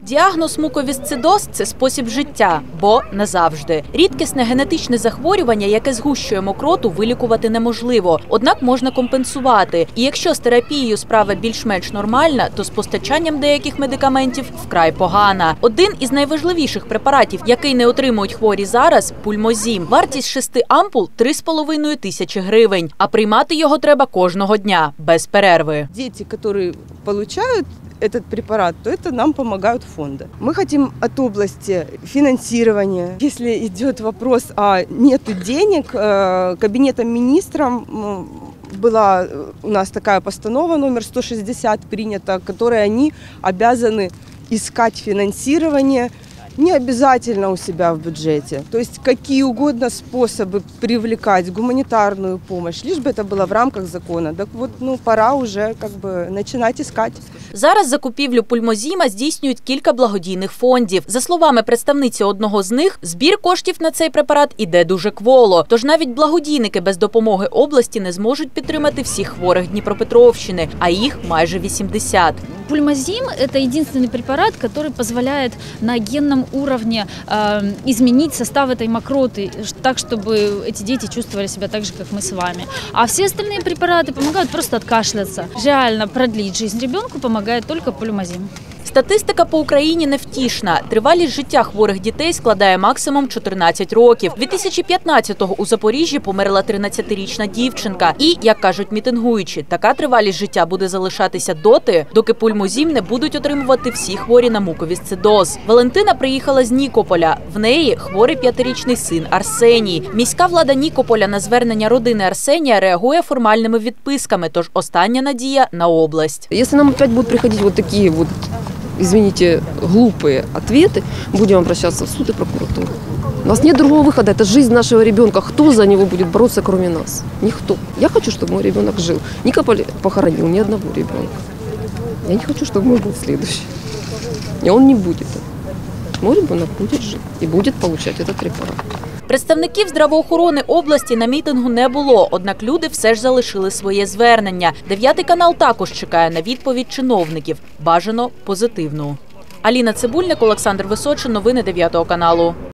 Діагноз муковісцидоз – це спосіб життя, бо не завжди. Рідкісне генетичне захворювання, яке згущує мокроту, вилікувати неможливо. Однак можна компенсувати. І якщо з терапією справа більш-менш нормальна, то з постачанням деяких медикаментів вкрай погана. Один із найважливіших препаратів, який не отримують хворі зараз – пульмозім. Вартість 6 ампул – 3,5 тисячі гривень. А приймати його треба кожного дня, без перерви. Діти, які отримують этот препарат, то это нам помогают фонды. Мы хотим от области финансирования. Если идет вопрос, нету денег, Кабинетом министров была у нас такая постанова номер 160 принята, которой они обязаны искать финансирование не обязательно у себя в бюджете. То есть какие угодно способы привлекать гуманитарную помощь, лишь бы это было в рамках закона. Так вот, пора уже начинать искать. Зараз закупівлю пульмозіма здійснюють кілька благодійних фондів. За словами представниці одного з них, збір коштів на цей препарат іде дуже кволо. Тож навіть благодійники без допомоги області не зможуть підтримати всіх хворих Дніпропетровщини, а їх майже 80. Пульмозим – это единственный препарат, который позволяет на генном уровне изменить состав этой мокроты, так, чтобы эти дети чувствовали себя так же, как мы с вами. А все остальные препараты помогают просто откашляться. Реально продлить жизнь ребенку помогает только пульмозим. Статистика по Україні невтішна. Тривалість життя хворих дітей складає максимум 14 років. 2015-го у Запоріжжі померла 13-річна дівчинка. І, як кажуть мітингуючі, така тривалість життя буде залишатися доти, доки пульмозім не будуть отримувати всі хворі на муковісцидоз. Валентина приїхала з Нікополя. В неї хворий 5-річний син Арсеній. Міська влада Нікополя на звернення родини Арсенія реагує формальними відписками, тож остання надія на область. Якщо нам опять будуть приходити такі извините, глупые ответы, будем обращаться в суд и прокуратуру. У нас нет другого выхода, это жизнь нашего ребенка. Кто за него будет бороться, кроме нас? Никто. Я хочу, чтобы мой ребенок жил. Никополь похоронил ни одного ребенка. Я не хочу, чтобы мой был следующий. И он не будет. Мой ребенок будет жить и будет получать этот препарат. Представників здравоохорони області на мітингу не було, однак люди все ж залишили своє звернення. 9 канал також чекає на відповідь чиновників. Бажано позитивну. Аліна Цибульник, Олександр Височин. Новини 9 каналу.